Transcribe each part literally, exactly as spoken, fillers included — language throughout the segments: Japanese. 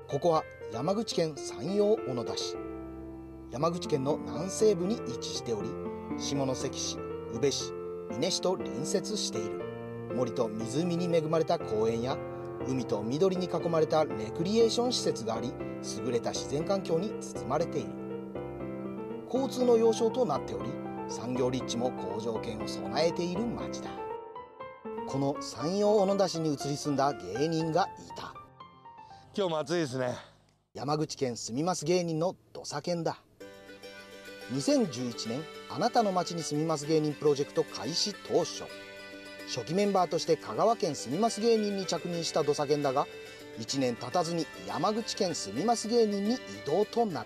ここは山口県山陽小野田市。山口県の南西部に位置しており、下関市、宇部市、美祢市と隣接している。森と湖に恵まれた公園や海と緑に囲まれたレクリエーション施設があり、優れた自然環境に包まれている。交通の要衝となっており、産業立地も好条件を備えている町だ。この山陽小野田市に移り住んだ芸人がいた。 今日も暑いですね。 山口県住みます芸人の土佐犬だ。にせんじゅういちねんあなたの町に住みます芸人プロジェクト開始当初、初期メンバーとして香川県住みます芸人に着任した土佐犬だが、いちねん経たずに山口県住みます芸人に移動となった。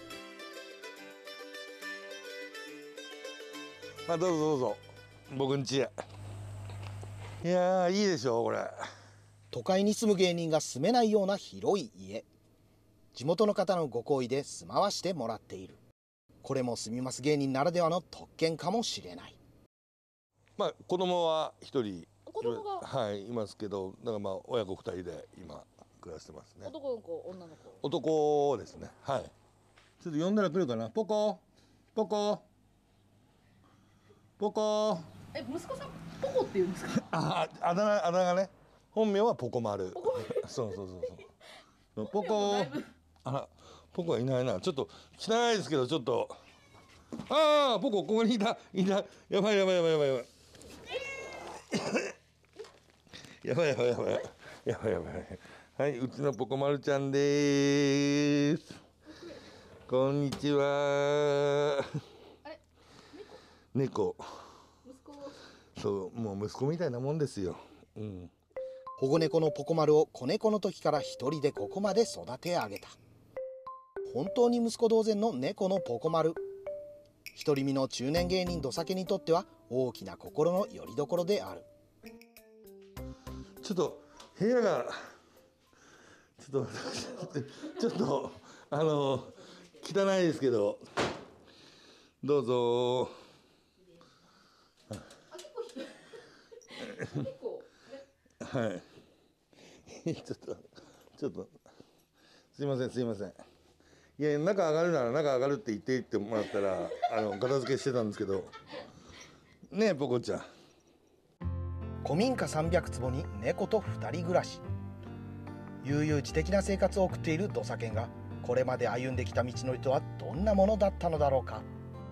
あ、どうぞどうぞ、僕ん家へ。いやー、いいでしょこれ。 都会に住む芸人が住めないような広い家。地元の方のご好意で住まわしてもらっている。これも住みます芸人ならではの特権かもしれない。 まあ子供は一人、 子供がはいいますけど、だからまあ親子二人で今暮らしてますね。 男の子、女の子。 男ですね。はい。ちょっと呼んだら来るかな。ポコポコポコ。 え、息子さんポコって言うんですか？ あ、あだ名、あだ名がね。本名はポコ丸。そうそうそうそう。ポコ。あら、ポコはいないな。ちょっと汚いですけど、ちょっと。ああ、ポコここにいた、いた。やばいやばいやばいやばいやばい。やばいやばいやばい。やばいやばい。はい、うちのポコ丸ちゃんです。こんにちは。 あれ、 猫。 息子。 そう、もう息子みたいなもんですよ。うん。 保護猫のポコ丸を子猫の時から一人でここまで育て上げた。本当に息子同然の猫のポコ丸。独り身の中年芸人土佐家にとっては大きな心の拠り所である。 ちょっと部屋がちょっとちょっとあの汚いですけど、どうぞ。はい。ちょっとちょっとすいませんすいません。いや、中上がるなら中上がるって言っていってもらったらあの片付けしてたんですけどねえ、ポコちゃん。 古民家さんびゃくつぼに猫とふたり暮らし、悠々自適な生活を送っている土佐犬が、これまで歩んできた道のりとはどんなものだったのだろうか。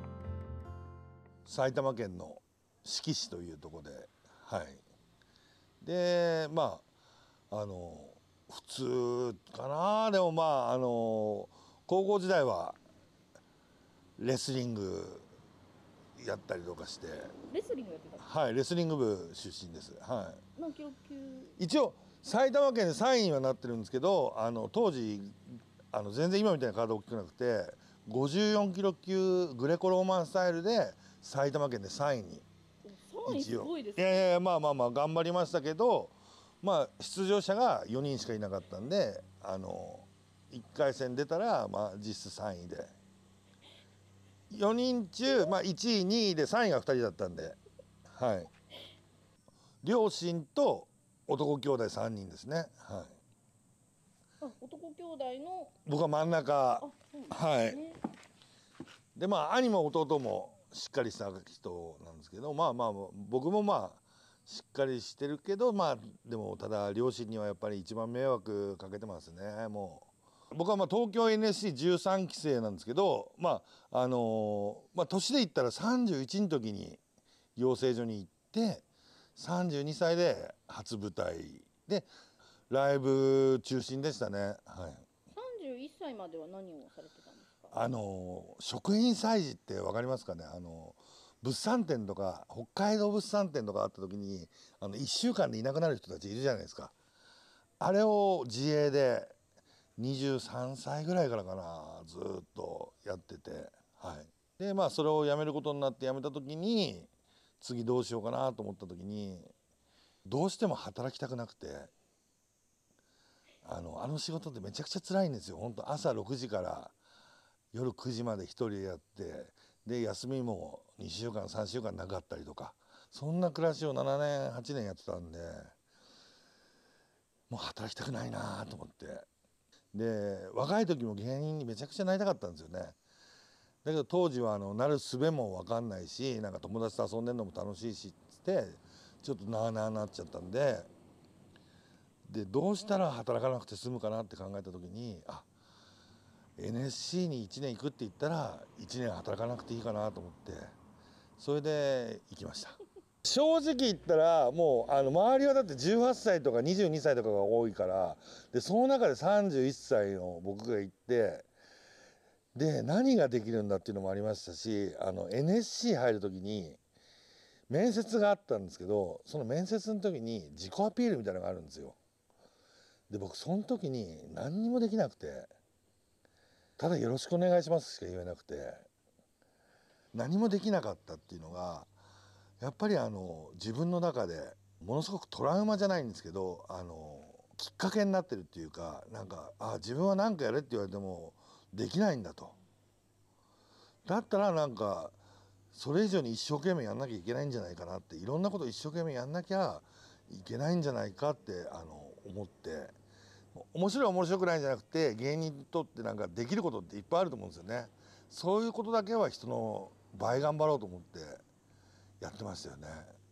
埼玉県の志木市というところで、はい。で、まああの普通かな。でもまああの高校時代はレスリングやったりとかして。 レスリングやってた。 はい、レスリング部出身です。はい。 何キロ級？ 一応埼玉県でさんいにはなってるんですけど、あの当時あの全然今みたいな体大きくなくて、ごじゅうよんキロ級グレコローマンスタイルで埼玉県でさんいに。 さんいすごいですね。 いやいやまあまあまあ頑張りましたけど、まあ出場者がよにんしかいなかったんで、あのいっかい戦出たらまあ実質さんいで、よにん中まあいちいにいでさんいがふたりだったんで、はい。両親と男兄弟さんにんですね。はい。 あ、男兄弟の。 僕は真ん中。 あ、そうですね。 はい。でまあ兄も弟もしっかりした人なんですけど、まあまあ僕もまあしっかりしてるけど、まあでもただ両親にはやっぱり一番迷惑かけてますね。もう僕はまあ東京 エヌエスシーじゅうさん 期生なんですけど、まああのまあ年で言ったらさんじゅういちの時に養成所に行って、さんじゅうにさいで初舞台でライブ中心でしたね。はい。 さんじゅういっさいまでは何をされてたんですか？ あの食品催事ってわかりますかね。あの物産展とか北海道物産展とかあった時に、あのいっしゅうかんでいなくなる人たちいるじゃないですか。あれを自営でにじゅうさんさいぐらいからかな、ずっとやってて、はい。でまあそれを辞めることになって、辞めた時に次どうしようかなと思った時に、どうしても働きたくなくて、あのあの仕事ってめちゃくちゃ辛いんですよ。本当朝ろくじから夜くじまで一人でやって、で休みもにしゅうかんさんしゅうかんなかったりとか、そんな暮らしをななねんはちねんやってたんで、もう働きたくないなと思って。 で若い時も芸人にめちゃくちゃなりたかったんですよね。だけど当時はあのなる術も分かんないし、なんか友達と遊んでるのも楽しいしってちょっとなあなあなっちゃったんで、でどうしたら働かなくて済むかなって考えた時に、あ エヌエスシー にいちねん行くって言ったらいちねん働かなくていいかなと思って、それで行きました。正直言ったらもうあの周りはだってじゅうはっさいとかにじゅうにさいとかが多いから、でその中でさんじゅういっさいの僕が行って、で何ができるんだっていうのもありましたし、あの エヌエスシー 入る時に面接があったんですけど、その面接の時に自己アピールみたいなのがあるんですよ。で僕その時に何にもできなくて、ただよろしくお願いしますしか言えなくて、何もできなかったっていうのがやっぱりあの自分の中でものすごくトラウマじゃないんですけど、あのきっかけになってるっていうか、なんかあ自分は何かやれって言われてもできないんだと。だったらなんかそれ以上に一生懸命やんなきゃいけないんじゃないかなって、いろんなこと一生懸命やんなきゃいけないんじゃないかってあの思って、面白い面白くないんじゃなくて、芸人にとってなんかできることっていっぱいあると思うんですよね。そういうことだけは人の倍頑張ろうと思ってやってましたよね。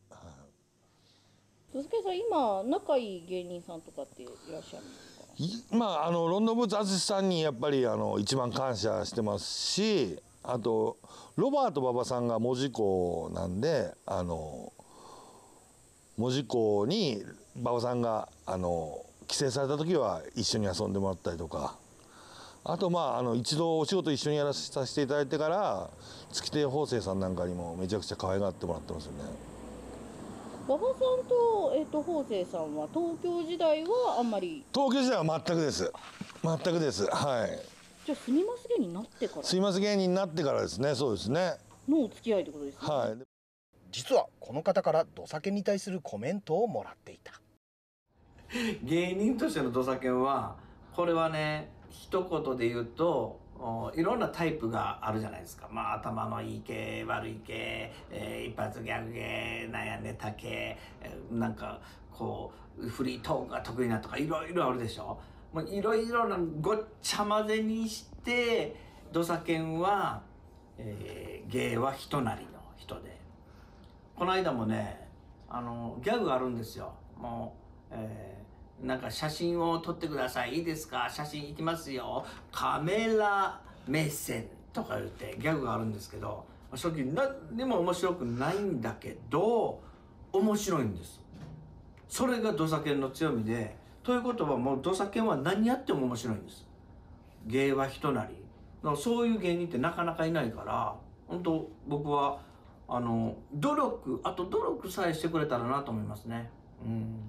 ドスケさん、今仲いい芸人さんとかっていらっしゃるんですか？ まああのロンドンブーツ淳さんにやっぱりあの一番感謝してますし、あとロバート馬場さんが門司港なんで、あの門司港に馬場さんがあの帰省された時は一緒に遊んでもらったりとか、あとまああの一度お仕事一緒にやらさせていただいてから月亭方正さんなんかにもめちゃくちゃ可愛がってもらってますよね。 馬場さんと、えっと、方正さんは東京時代はあんまり？ 東京時代は全くです全くです。はい。 じゃあ住みます芸人になってから？ 住みます芸人になってからですね。そうですね。 のお付き合いってことですね。 はい。 実はこの方からドサケンに対するコメントをもらっていた。 芸人としてのドサケンは、これはね一言で言うといろんなタイプがあるじゃないですか。まあ頭のいい系、悪い系、えー、一発ギャグ系、なんやネタ系、えー、なんかこうフリートークが得意なとかいろいろあるでしょ。もういろいろなごっちゃ混ぜにしてドサケンは、えー、芸は人なりの人で、この間もねあのギャグがあるんですよ。もう、えーなんか写真を撮ってください、いいですか、写真いきますよ、カメラ目線とか言ってギャグがあるんですけど、正直何でも面白くないんだけど面白いんです。それがドサケンの強みで、ということはもうドサケンは何やっても面白いんです。芸は人なり。だからそういう芸人ってなかなかいないから、本当僕はあの努力、あと努力さえしてくれたらなと思いますね。うん。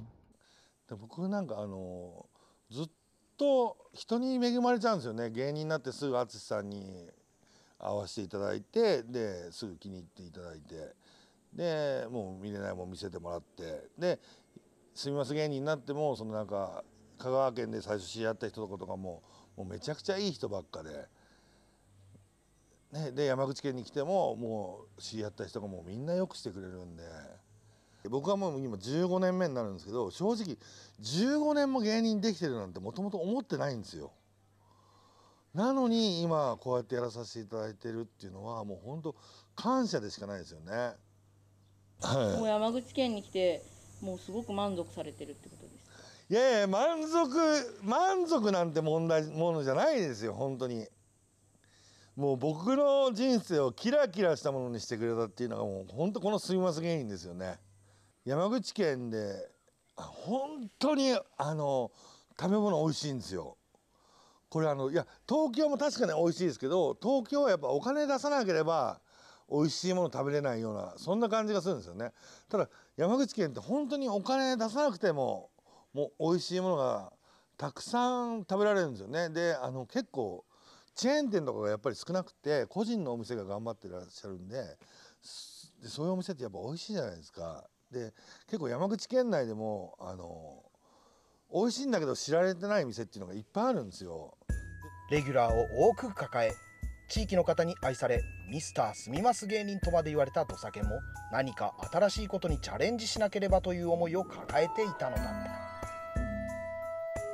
僕なんかあのずっと人に恵まれちゃうんですよね。芸人になってすぐ淳さんに会わせていただいて、ですぐ気に入っていただいて、でもう見れないもん見せてもらって、で「すみます芸人」になってもそのなんか香川県で最初知り合った人とかももうめちゃくちゃいい人ばっかで、ね、で山口県に来てももう知り合った人がもうみんなよくしてくれるんで。僕はもう今じゅうごねんめになるんですけど、正直じゅうごねんも芸人できてるなんてもともと思ってないんですよ。なのに今こうやってやらさせていただいてるっていうのはもう本当感謝でしかないですよね。 はい、もう山口県に来てもうすごく満足されてるってことですか？ いやいや満足満足なんて問題ものじゃないですよ。本当にもう僕の人生をキラキラしたものにしてくれたっていうのがもう本当このすみます芸人ですよね。山口県で本当にあの食べ物美味しいんですよ。これあのいや東京も確かに美味しいですけど、東京はやっぱお金出さなければ美味しいもの食べれないようなそんな感じがするんですよね。ただ山口県って本当にお金出さなくてももう美味しいものがたくさん食べられるんですよね。であの結構チェーン店とかがやっぱり少なくて個人のお店が頑張ってらっしゃるんで、でそういうお店ってやっぱ美味しいじゃないですか。で結構山口県内でもあの美味しいんだけど知られてない店っていうのがいっぱいあるんですよ。 レギュラーを多く抱え地域の方に愛されミスターすみます芸人とまで言われたドサケンも何か新しいことにチャレンジしなければという思いを抱えていたのだった。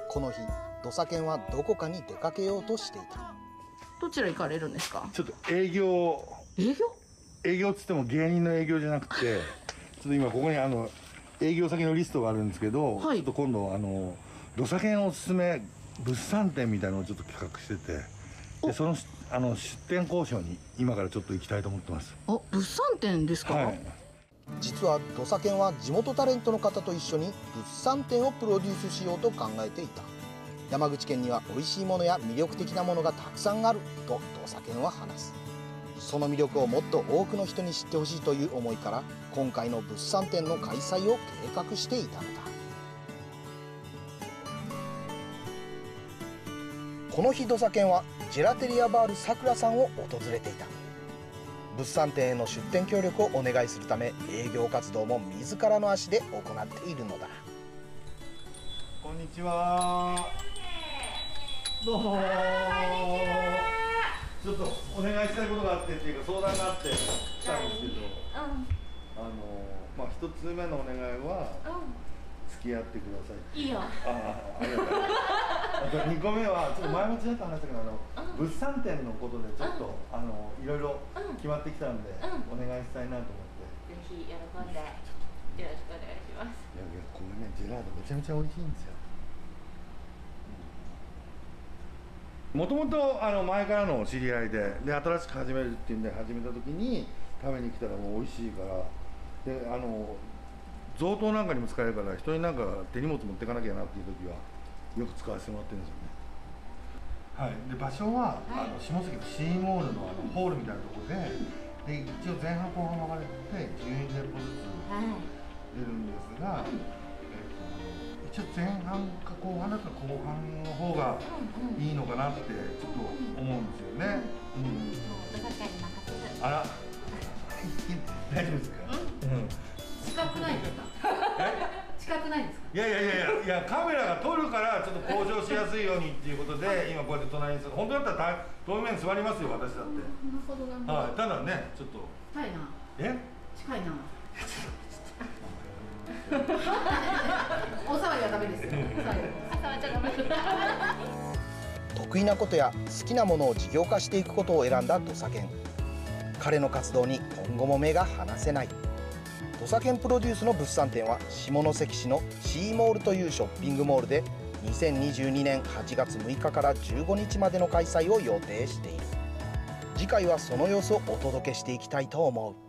この日土佐犬はどこかに出かけようとしていた。 どちら行かれるんですか？ ちょっと営業営業？ 営業っつっても芸人の営業じゃなくて、ちょっと今ここにあの営業先のリストがあるんですけど、 はい、 ちょっと今度あの土佐犬おすすめ物産展みたいなのをちょっと企画してて、でそのあの出店交渉に今からちょっと行きたいと思ってます。 あ、物産展ですか？ はい、 実は土佐犬は地元タレントの方と一緒に物産展をプロデュースしようと考えていた。山口県には美味しいものや魅力的なものがたくさんあると土佐犬は話す。その魅力をもっと多くの人に知ってほしいという思いから今回の物産展の開催を計画していたのだ。この日土佐犬はジェラテリアバールさくらさんを訪れていた。物産展への出店協力をお願いするため営業活動も自らの足で行っているのだ。 こんにちは。どうも。ちょっとお願いしたいことがあってっていうか相談があって来たんですけど、あのまあ一つ目のお願いは付き合ってください。 いいよ。 ああ、ありがとう。あと二個目はちょっと前もちらっと話したけど、あの物産展のことでちょっとあのいろいろ決まってきたんでお願いしたいなと思って。 ぜひ喜んでよろしくお願いします。 いやいや、これね、ジェラートめちゃめちゃ美味しいんですよ。もともとあの前からの知り合いで、で新しく始めるっていうんで始めた時に食べに来たらもう美味しいから、であの贈答なんかにも使えるから人になんか手荷物持っていかなきゃなっていう時はよく使わせてもらってるんですよね。はい。で場所は、はい、あの下関のシーモールのあのホールみたいなところで、で一応前半後半分かれてじゅうに店舗ずつ出るんですが。はい、一応前半か後半だったら後半の方がいいのかなってちょっと思うんですよね。うん。 土佐犬に任せる。 あら。大丈夫ですか？うん。 近くないですか？近くないですか？ いやいやいやいやいや、カメラが撮るからちょっと交渉しやすいようにっていうことで今こうやって隣に座る。本当だったら遠面に座りますよ私だって。 なるほどなるほど。 はい。ただねちょっと。 近いな。 え？ 近いな。お触りはダメですよ。 触っちゃダメ。 得意なことや好きなものを事業化していくことを選んだ土佐犬。彼の活動に今後も目が離せない。土佐犬プロデュースの物産展は下関市のシーモールというショッピングモールでにせんにじゅうにねんはちがつむいかからじゅうごにちまでの開催を予定している。次回はその様子をお届けしていきたいと思う。